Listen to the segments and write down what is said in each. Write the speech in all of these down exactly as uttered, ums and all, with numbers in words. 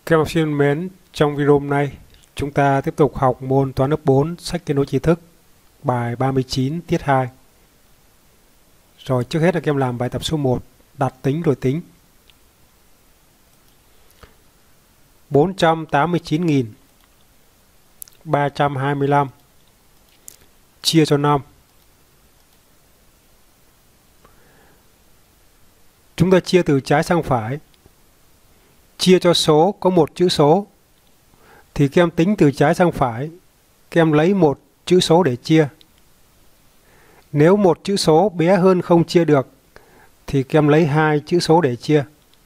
Các em học sinh thân mến, trong video hôm nay chúng ta tiếp tục học môn toán lớp bốn sách kết nối tri thức, bài ba mươi chín tiết hai. Rồi trước hết là các em làm bài tập số một, đặt tính rồi tính. bốn trăm tám mươi chín nghìn ba trăm hai mươi lăm chia cho năm. Chúng ta chia từ trái sang phải. Chia cho số có một chữ số thì các em tính từ trái sang phải, các em lấy một chữ số để chia. Nếu một chữ số bé hơn không chia được thì các em lấy hai chữ số để chia.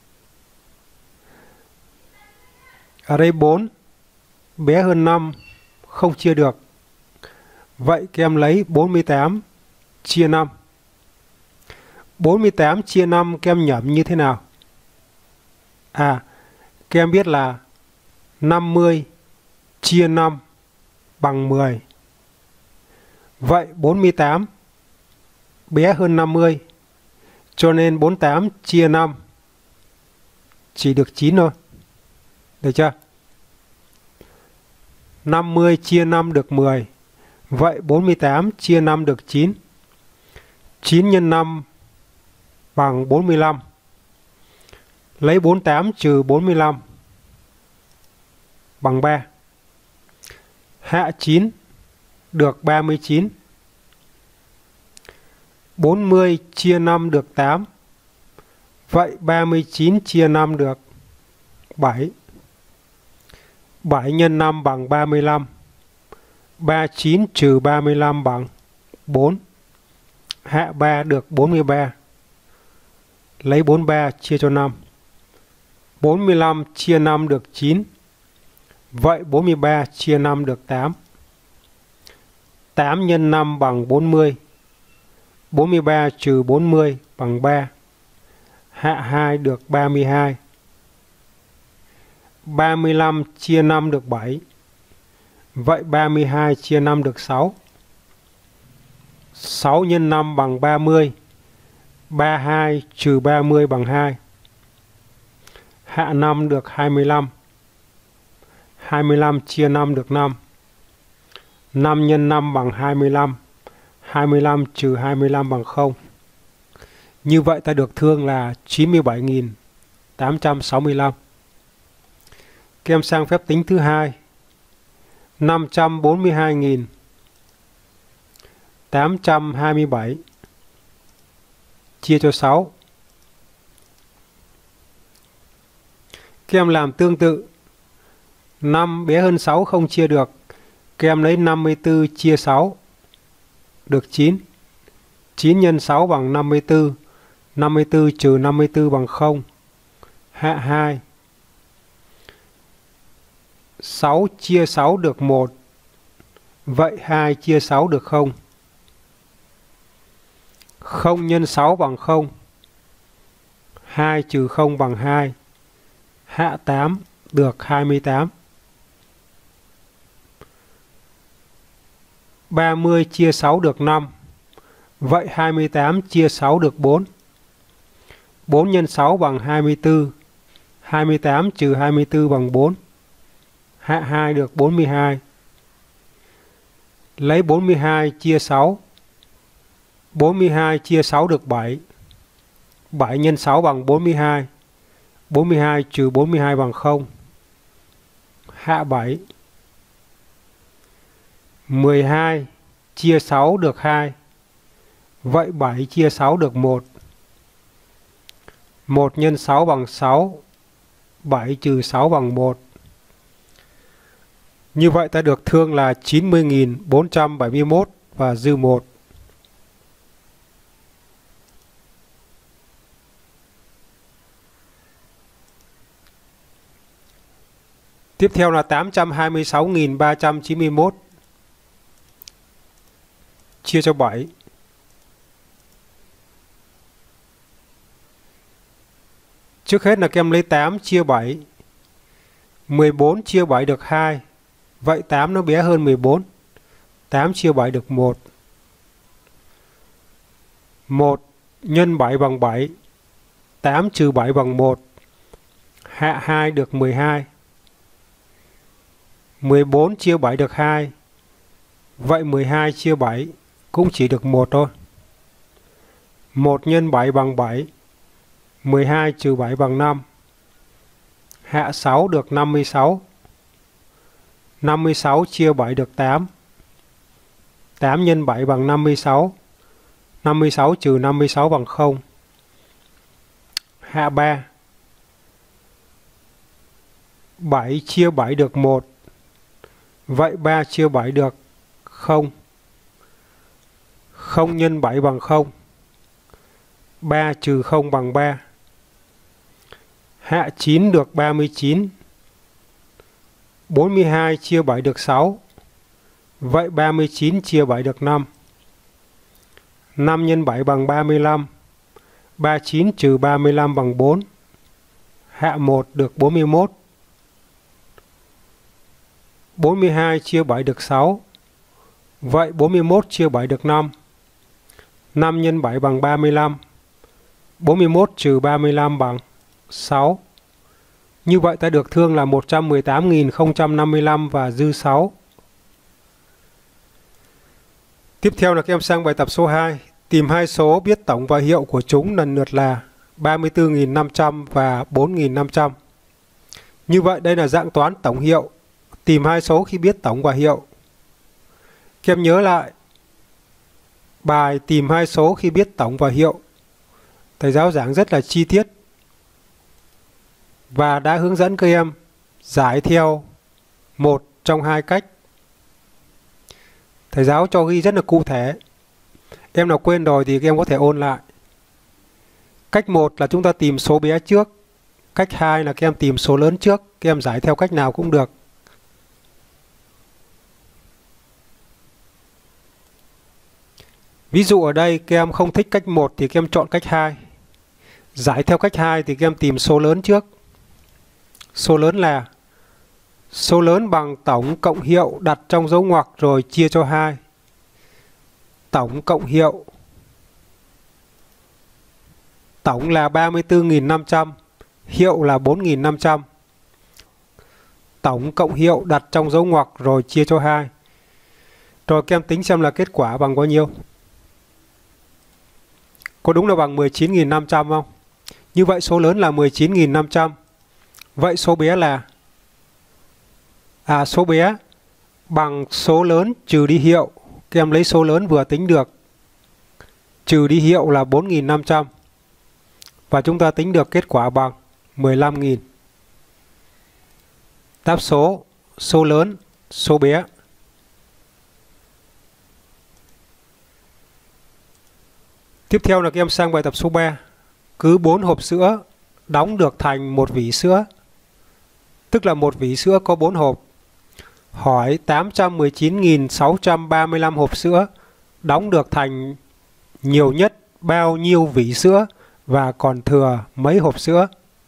Ở đây bốn bé hơn năm không chia được. Vậy các em lấy bốn mươi tám chia năm. bốn mươi tám chia năm các em nhẩm như thế nào? À, các em biết là năm mươi chia năm bằng mười. Vậy bốn mươi tám bé hơn năm mươi, cho nên bốn mươi tám chia năm chỉ được chín thôi. Được chưa? năm mươi chia năm được mười. Vậy bốn mươi tám chia năm được chín. chín nhân năm bằng bốn mươi lăm. Lấy bốn mươi tám trừ bốn mươi lăm bằng ba. Hạ chín được ba mươi chín. bốn mươi chia năm được tám. Vậy ba mươi chín chia năm được bảy. bảy nhân năm bằng ba mươi lăm. ba mươi chín trừ ba mươi lăm bằng bốn. Hạ ba được bốn mươi ba. Lấy bốn mươi ba chia cho năm. bốn mươi lăm chia năm được chín. Vậy bốn mươi ba chia năm được tám. tám nhân năm bằng bốn mươi. bốn mươi ba trừ bốn mươi bằng ba. Hạ hai được ba mươi hai. ba mươi lăm chia năm được bảy. Vậy ba mươi hai chia năm được sáu. sáu nhân năm bằng ba mươi. ba mươi hai trừ ba mươi bằng hai. Hạ năm được hai mươi lăm. hai mươi lăm chia năm được năm. năm nhân năm bằng hai mươi lăm. hai mươi lăm trừ hai mươi lăm bằng không. Như vậy ta được thương là chín mươi bảy nghìn tám trăm sáu mươi lăm. Các em sang phép tính thứ hai. năm trăm bốn mươi hai nghìn tám trăm hai mươi bảy chia cho sáu. Các em làm tương tự. năm bé hơn sáu không chia được. Các em lấy năm mươi tư chia sáu. Được chín. chín nhân sáu bằng năm mươi tư. năm mươi tư trừ năm mươi tư bằng không. Hạ hai. sáu chia sáu được một. Vậy hai chia sáu được không. không nhân sáu bằng không. hai trừ không bằng hai. Hạ tám được hai mươi tám. ba mươi chia sáu được năm. Vậy hai mươi tám chia sáu được bốn. bốn nhân sáu bằng hai mươi tư. hai mươi tám trừ hai mươi tư bằng bốn. Hạ hai được bốn mươi hai. Lấy bốn mươi hai chia sáu. bốn mươi hai chia sáu được bảy. bảy nhân sáu bằng bốn mươi hai. bốn mươi hai trừ bốn mươi hai bằng không. Hạ bảy. mười hai chia sáu được hai. Vậy bảy chia sáu được một. một nhân sáu bằng sáu. bảy trừ sáu bằng một. Như vậy ta được thương là chín mươi nghìn bốn trăm bảy mươi mốt và dư một. Tiếp theo là tám trăm hai mươi sáu nghìn ba trăm chín mươi mốt chia cho bảy. Trước hết là các em lấy tám chia bảy. mười bốn chia bảy được hai. Vậy tám nó bé hơn mười bốn. tám chia bảy được một. một nhân bảy bằng bảy. tám trừ bảy bằng một. Hạ hai được mười hai. mười bốn chia bảy được hai. Vậy mười hai chia bảy cũng chỉ được một thôi. một nhân bảy bằng bảy. mười hai trừ bảy bằng năm. Hạ sáu được năm mươi sáu. năm mươi sáu chia bảy được tám. tám nhân bảy bằng năm mươi sáu. năm mươi sáu trừ năm mươi sáu bằng không. Hạ ba. bảy chia bảy được một. Vậy ba chia bảy được không. không nhân bảy bằng không. ba trừ không bằng ba. Hạ chín được ba mươi chín. bốn mươi hai chia bảy được sáu. Vậy ba mươi chín chia bảy được năm. năm nhân bảy bằng ba mươi lăm. ba mươi chín trừ ba mươi lăm bằng bốn. Hạ một được bốn mươi mốt. bốn mươi hai chia bảy được sáu. Vậy bốn mươi mốt chia bảy được năm. năm nhân bảy bằng ba mươi lăm. bốn mươi mốt trừ ba mươi lăm bằng sáu. Như vậy ta được thương là một trăm mười tám nghìn không trăm năm mươi lăm và dư sáu. Tiếp theo là các em sang bài tập số hai. Tìm hai số biết tổng và hiệu của chúng lần lượt là ba mươi tư nghìn năm trăm và bốn nghìn năm trăm. Như vậy đây là dạng toán tổng hiệu. Tìm hai số khi biết tổng và hiệu. Các em nhớ lại bài tìm hai số khi biết tổng và hiệu. Thầy giáo giảng rất là chi tiết và đã hướng dẫn các em giải theo một trong hai cách. Thầy giáo cho ghi rất là cụ thể. Em nào quên rồi thì các em có thể ôn lại. Cách một là chúng ta tìm số bé trước. Cách hai là các em tìm số lớn trước. Các em giải theo cách nào cũng được. Ví dụ ở đây các em không thích cách một thì các em chọn cách hai. Giải theo cách hai thì các em tìm số lớn trước. Số lớn là số lớn bằng tổng cộng hiệu đặt trong dấu ngoặc rồi chia cho hai. Tổng cộng hiệu. Tổng là ba mươi tư nghìn năm trăm, hiệu là bốn nghìn năm trăm. Tổng cộng hiệu đặt trong dấu ngoặc rồi chia cho hai. Rồi các em tính xem là kết quả bằng bao nhiêu. Có đúng là bằng mười chín nghìn năm trăm không? Như vậy số lớn là mười chín nghìn năm trăm. Vậy số bé là À số bé bằng số lớn trừ đi hiệu. Các em lấy số lớn vừa tính được. Trừ đi hiệu là bốn nghìn năm trăm. Và chúng ta tính được kết quả bằng mười lăm nghìn. Đáp số số lớn, số bé. Tiếp theo là các em sang bài tập số ba. Cứ bốn hộp sữa đóng được thành một vỉ sữa. Tức là một vỉ sữa có bốn hộp. Hỏi tám trăm mười chín nghìn sáu trăm ba mươi lăm hộp sữa đóng được thành nhiều nhất bao nhiêu vỉ sữa và còn thừa mấy hộp sữa.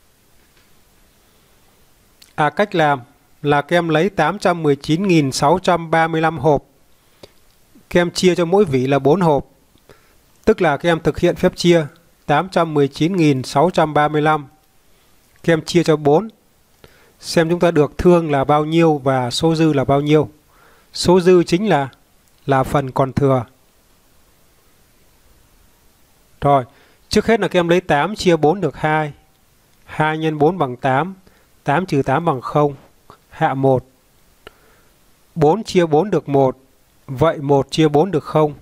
À cách làm là các em lấy tám trăm mười chín nghìn sáu trăm ba mươi lăm hộp. Các em chia cho mỗi vỉ là bốn hộp. Tức là các em thực hiện phép chia tám trăm mười chín nghìn sáu trăm ba mươi lăm. Các em chia cho bốn. Xem chúng ta được thương là bao nhiêu và số dư là bao nhiêu. Số dư chính là là phần còn thừa. Rồi, trước hết là các em lấy tám chia bốn được hai. hai nhân bốn bằng tám. tám trừ tám bằng không. Hạ một. bốn chia bốn được một. Vậy một chia bốn được không.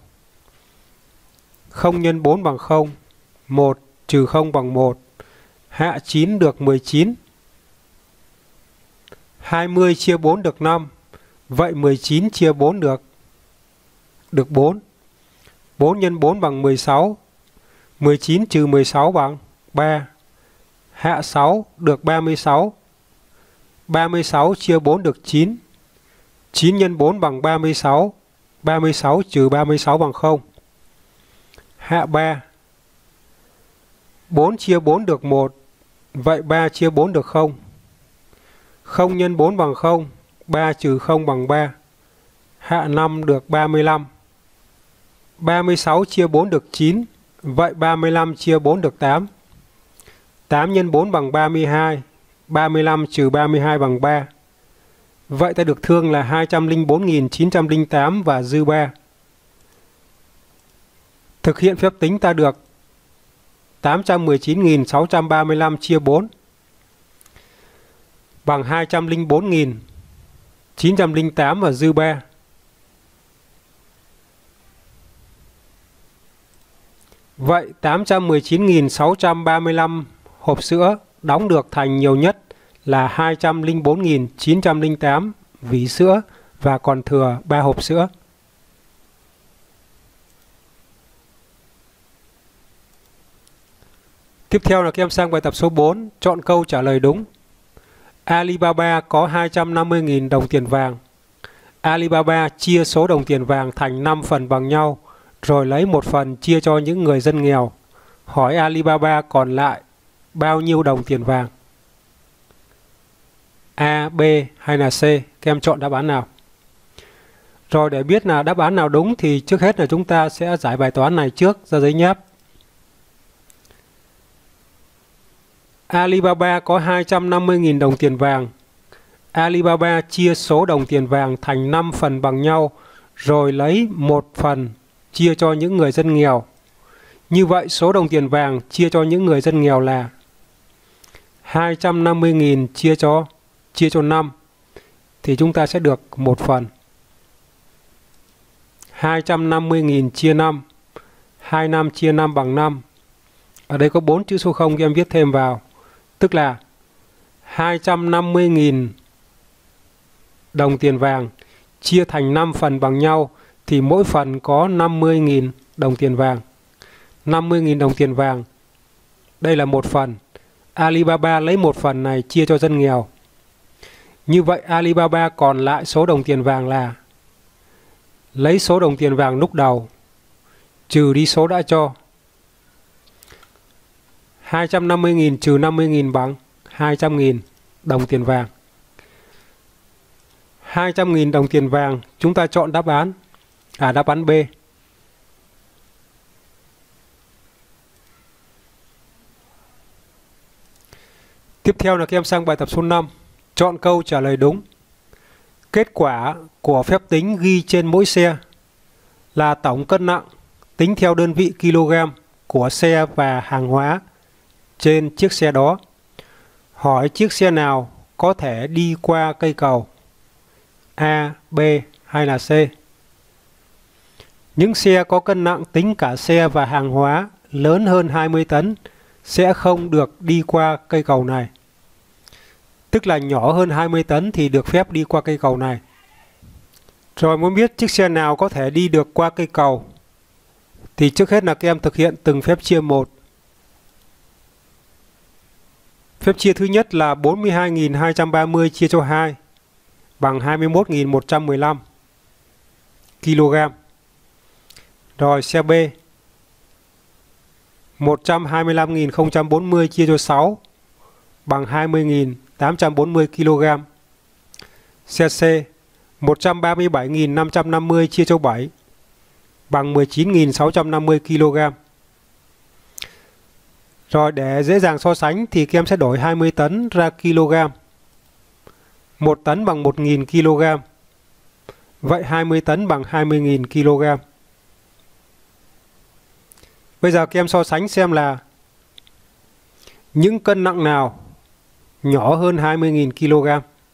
không nhân bốn bằng không. một trừ không bằng một. Hạ chín được mười chín. hai mươi chia bốn được năm. Vậy mười chín chia bốn được được bốn. bốn nhân bốn bằng mười sáu. mười chín trừ mười sáu bằng ba. Hạ sáu được ba mươi sáu. ba mươi sáu chia bốn được chín. chín nhân bốn bằng ba mươi sáu. ba mươi sáu trừ ba mươi sáu bằng không. Hạ ba. bốn chia bốn được một. Vậy ba chia bốn được không. không nhân bốn bằng không. ba trừ không bằng ba. Hạ năm được ba mươi lăm. ba mươi sáu chia bốn được chín. Vậy ba mươi lăm chia bốn được tám. tám nhân bốn bằng ba mươi hai. ba mươi lăm trừ ba mươi hai bằng ba. Vậy ta được thương là hai trăm lẻ bốn nghìn chín trăm lẻ tám và dư ba. Thực hiện phép tính ta được tám trăm mười chín nghìn sáu trăm ba mươi lăm chia bốn bằng hai trăm lẻ bốn nghìn chín trăm lẻ tám và dư ba. Vậy tám trăm mười chín nghìn sáu trăm ba mươi lăm hộp sữa đóng được thành nhiều nhất là hai trăm lẻ bốn nghìn chín trăm lẻ tám vỉ sữa và còn thừa ba hộp sữa. Tiếp theo là các em sang bài tập số bốn, chọn câu trả lời đúng. Alibaba có hai trăm năm mươi nghìn đồng tiền vàng. Alibaba chia số đồng tiền vàng thành năm phần bằng nhau, rồi lấy một phần chia cho những người dân nghèo. Hỏi Alibaba còn lại bao nhiêu đồng tiền vàng? A, B hay là C? Các em chọn đáp án nào? Rồi để biết là đáp án nào đúng thì trước hết là chúng ta sẽ giải bài toán này trước ra giấy nháp. Alibaba có hai trăm năm mươi nghìn đồng tiền vàng. Alibaba chia số đồng tiền vàng thành năm phần bằng nhau, rồi lấy một phần chia cho những người dân nghèo. Như vậy số đồng tiền vàng chia cho những người dân nghèo là hai trăm năm mươi nghìn chia cho chia cho năm thì chúng ta sẽ được một phần. hai trăm năm mươi nghìn chia năm, hai mươi lăm chia năm bằng năm. Ở đây có bốn chữ số không, các em viết thêm vào. Tức là hai trăm năm mươi nghìn đồng tiền vàng chia thành năm phần bằng nhau thì mỗi phần có năm mươi nghìn đồng tiền vàng. năm mươi nghìn đồng tiền vàng. Đây là một phần. Alibaba lấy một phần này chia cho dân nghèo. Như vậy Alibaba còn lại số đồng tiền vàng là lấy số đồng tiền vàng lúc đầu trừ đi số đã cho. hai trăm năm mươi nghìn trừ năm mươi nghìn bằng hai trăm nghìn đồng tiền vàng. hai trăm nghìn đồng tiền vàng, chúng ta chọn đáp án à đáp án B. Tiếp theo là các em sang bài tập số năm, chọn câu trả lời đúng. Kết quả của phép tính ghi trên mỗi xe là tổng cân nặng tính theo đơn vị kg của xe và hàng hóa trên chiếc xe đó. Hỏi chiếc xe nào có thể đi qua cây cầu? A, B hay là C? Những xe có cân nặng tính cả xe và hàng hóa lớn hơn hai mươi tấn sẽ không được đi qua cây cầu này. Tức là nhỏ hơn hai mươi tấn thì được phép đi qua cây cầu này. Rồi muốn biết chiếc xe nào có thể đi được qua cây cầu thì trước hết là các em thực hiện từng phép chia một. Phép chia thứ nhất là bốn mươi hai nghìn hai trăm ba mươi chia cho hai bằng hai mươi mốt nghìn một trăm mười lăm kg. Rồi xe B một trăm hai mươi lăm nghìn không trăm bốn mươi chia cho sáu bằng hai mươi nghìn tám trăm bốn mươi kg. Xe C một trăm ba mươi bảy nghìn năm trăm năm mươi chia cho bảy bằng mười chín nghìn sáu trăm năm mươi kg. Rồi để dễ dàng so sánh thì các em sẽ đổi hai mươi tấn ra kg. một tấn bằng một nghìn kg. Vậy hai mươi tấn bằng hai mươi nghìn kg. Bây giờ các em so sánh xem là những cân nặng nào nhỏ hơn hai mươi nghìn kg.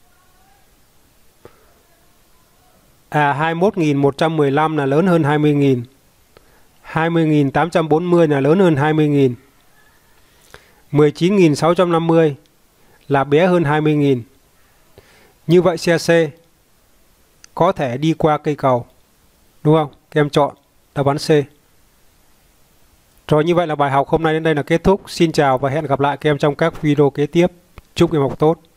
À, hai mươi mốt nghìn một trăm mười lăm là lớn hơn hai mươi nghìn. hai mươi nghìn tám trăm bốn mươi là lớn hơn hai mươi nghìn. mười chín nghìn sáu trăm năm mươi là bé hơn hai mươi nghìn. Như vậy xe C có thể đi qua cây cầu. Đúng không? Các em chọn đáp án C. Rồi như vậy là bài học hôm nay đến đây là kết thúc. Xin chào và hẹn gặp lại các em trong các video kế tiếp. Chúc em học tốt.